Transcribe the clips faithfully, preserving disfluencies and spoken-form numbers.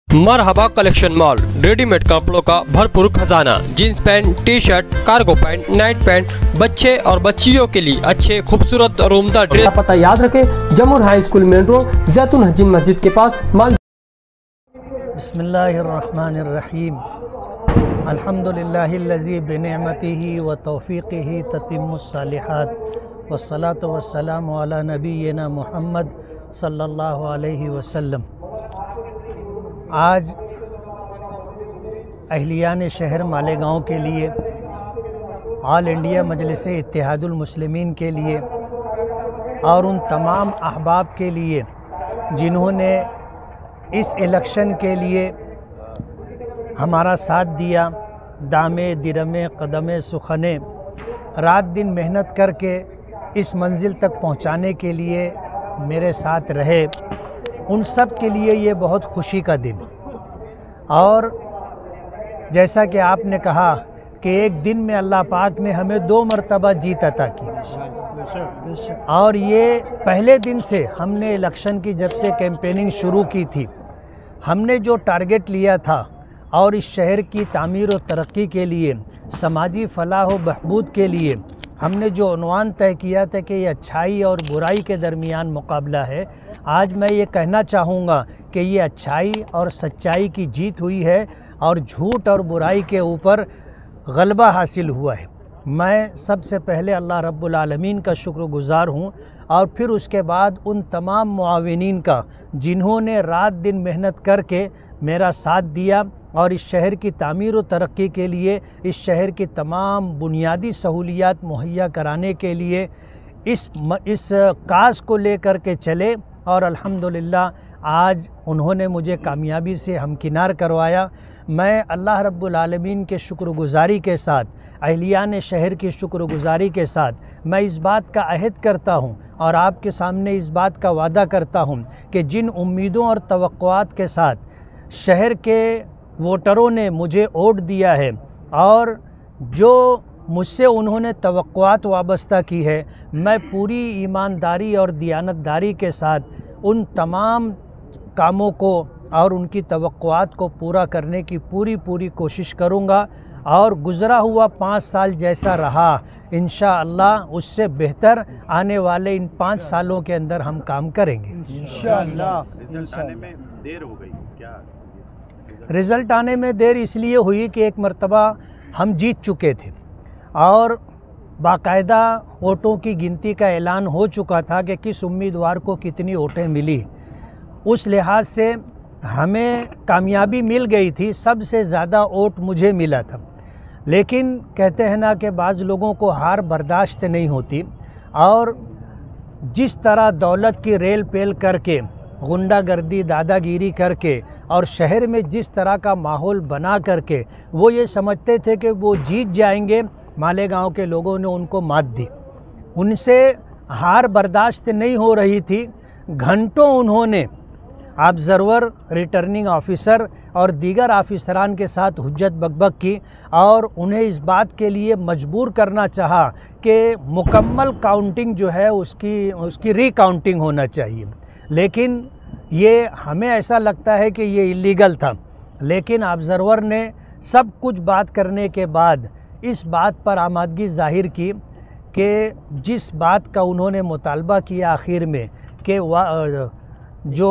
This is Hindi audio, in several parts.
मरहबा कलेक्शन मॉल, रेडीमेड कपड़ों का भरपूर खजाना। Jeans pant, T shirt, cargo pant, night pant, बच्चे और बच्चियों के लिए अच्छे खूबसूरत और उम्दा ड्रेस। पता याद रखें, Jamur high school main road, जैतून हजीन मस्जिद के पास माल। बिस्मिल्लाहिर्रहमानिर्रहीम। अल्हम्दुलिल्लाहिल्लज़ी बिनिअमतिही व तौफ़ीक़िही ततिम्मुस्सालिहात वस्सलातु वस्सलामु अला नबिय्यिना मुहम्मद सल्लल्लाहु अलैहि वसल्लम। आज अहलियान शहर मालेगांव के लिए, ऑल इंडिया मजलिस इत्तेहादुल मुस्लिमीन के लिए और उन तमाम अहबाब के लिए जिन्होंने इस इलेक्शन के लिए हमारा साथ दिया, दामे दिरमे कदमे सुखने, रात दिन मेहनत करके इस मंजिल तक पहुंचाने के लिए मेरे साथ रहे, उन सब के लिए ये बहुत खुशी का दिन। और जैसा कि आपने कहा कि एक दिन में अल्लाह पाक ने हमें दो मरतबा जीत अता की, और ये पहले दिन से हमने इलेक्शन की जब से कैंपेनिंग शुरू की थी, हमने जो टारगेट लिया था और इस शहर की तामीर और तरक्की के लिए, समाजी फलाह व बहबूद के लिए हमने जो उन्वान तय किया था कि ये अच्छाई और बुराई के दरमियान मुकाबला है, आज मैं ये कहना चाहूँगा कि ये अच्छाई और सच्चाई की जीत हुई है और झूठ और बुराई के ऊपर गलबा हासिल हुआ है। मैं सबसे पहले अल्लाह रब्बुल आलमीन का शुक्रगुज़ार हूँ और फिर उसके बाद उन तमाम मुआविनीन का जिन्होंने रात दिन मेहनत करके मेरा साथ दिया और इस शहर की तामीर व तरक्की के लिए, इस शहर की तमाम बुनियादी सहूलियात मुहैया कराने के लिए इस इस काज को लेकर के चले, और अल्हम्दुलिल्लाह आज उन्होंने मुझे कामयाबी से हमकिनार करवाया। मैं अल्लाह रब्बुल आलमीन के शुक्रगुज़ारी के साथ, अहलियान शहर की शुक्रगुज़ारी के साथ मैं इस बात का अहद करता हूँ और आपके सामने इस बात का वादा करता हूँ कि जिन उम्मीदों और तवक्कुआत के साथ शहर के वोटरों ने मुझे वोट दिया है और जो मुझसे उन्होंने तवक्कुआत वाबस्ता की है, मैं पूरी ईमानदारी और दियानतदारी के साथ उन तमाम कामों को और उनकी तवक्कुआत को पूरा करने की पूरी पूरी कोशिश करूँगा, और गुज़रा हुआ पाँच साल जैसा रहा, इंशाअल्लाह उससे बेहतर आने वाले इन पाँच सालों के अंदर हम काम करेंगे इंशाअल्लाह। रिजल्ट आने में देर हो गई क्या? रिज़ल्ट आने में देर इसलिए हुई कि एक मरतबा हम जीत चुके थे और बाकायदा वोटों की गिनती का ऐलान हो चुका था कि किस उम्मीदवार को कितनी वोटें मिली। उस लिहाज से हमें कामयाबी मिल गई थी, सबसे ज़्यादा वोट मुझे मिला था। लेकिन कहते हैं ना कि बाज़ लोगों को हार बर्दाश्त नहीं होती, और जिस तरह दौलत की रेल पेल करके, गुंडागर्दी दादागिरी करके और शहर में जिस तरह का माहौल बना करके वो ये समझते थे कि वो जीत जाएंगे, मालेगांव के लोगों ने उनको मात दी। उनसे हार बर्दाश्त नहीं हो रही थी। घंटों उन्होंने ऑब्ज़र्वर, रिटर्निंग ऑफिसर और दीगर ऑफिसरान के साथ हुज्जत बकबक की और उन्हें इस बात के लिए मजबूर करना चाहा कि मुकम्मल काउंटिंग जो है उसकी उसकी रीकाउंटिंग होना चाहिए। लेकिन ये हमें ऐसा लगता है कि ये इलीगल था, लेकिन ऑब्ज़र्वर ने सब कुछ बात करने के बाद इस बात पर आमादगी ज़ाहिर की कि जिस बात का उन्होंने मुतालबा किया आखिर में कि जो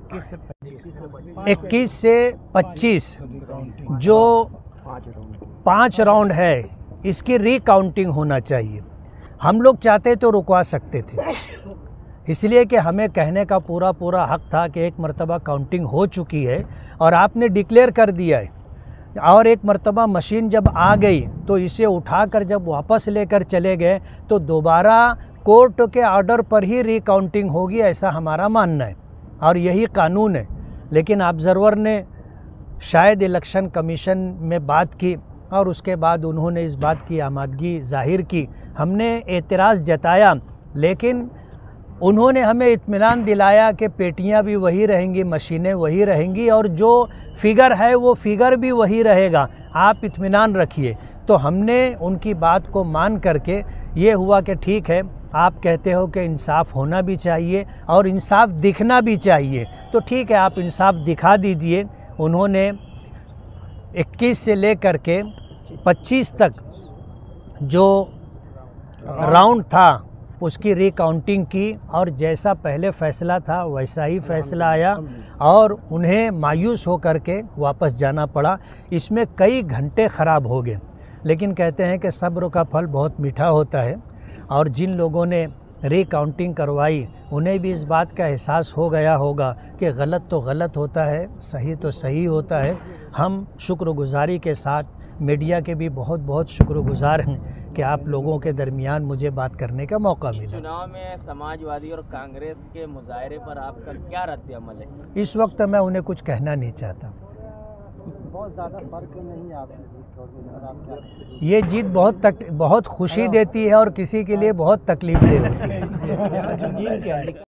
इक्कीस से पच्चीस जो पाँच राउंड है इसकी रीकाउंटिंग होना चाहिए। हम लोग चाहते तो रुकवा सकते थे, इसलिए कि हमें कहने का पूरा पूरा हक़ था कि एक मरतबा काउंटिंग हो चुकी है और आपने डिक्लेयर कर दिया है, और एक मरतबा मशीन जब आ गई तो इसे उठाकर जब वापस लेकर चले गए तो दोबारा कोर्ट के ऑर्डर पर ही रीकाउंटिंग होगी, ऐसा हमारा मानना है और यही कानून है। लेकिन ऑब्ज़र्वर ने शायद इलेक्शन कमीशन में बात की और उसके बाद उन्होंने इस बात की आमादगी ज़ाहिर की। हमने एतराज़ जताया, लेकिन उन्होंने हमें इत्मीनान दिलाया कि पेटियां भी वही रहेंगी, मशीनें वही रहेंगी और जो फ़िगर है वो फ़िगर भी वही रहेगा, आप इत्मीनान रखिए। तो हमने उनकी बात को मान करके ये हुआ कि ठीक है, आप कहते हो कि इंसाफ होना भी चाहिए और इंसाफ दिखना भी चाहिए, तो ठीक है आप इंसाफ दिखा दीजिए। उन्होंने इक्कीस से लेकर के पच्चीस तक जो राउंड था उसकी रिकाउंटिंग की और जैसा पहले फ़ैसला था वैसा ही फ़ैसला आया और उन्हें मायूस होकर के वापस जाना पड़ा। इसमें कई घंटे ख़राब हो गए, लेकिन कहते हैं कि सब्र का फल बहुत मीठा होता है और जिन लोगों ने रिकाउंटिंग करवाई उन्हें भी इस बात का एहसास हो गया होगा कि गलत तो गलत होता है, सही तो सही होता है। हम शुक्रगुजारी के साथ मीडिया के भी बहुत बहुत शुक्रगुजार हैं कि आप लोगों के दरमियान मुझे बात करने का मौका मिला। चुनाव में समाजवादी और कांग्रेस के मुजाहरे पर आपका क्या रद्द-ए-अमल है? इस वक्त मैं उन्हें कुछ कहना नहीं चाहता। बहुत ज़्यादा फर्क नहीं है आपकी जीत और इस पर आप क्या कहें? ये जीत बहुत तक बहुत खुशी देती है और किसी के लिए बहुत तकलीफ दे होती है।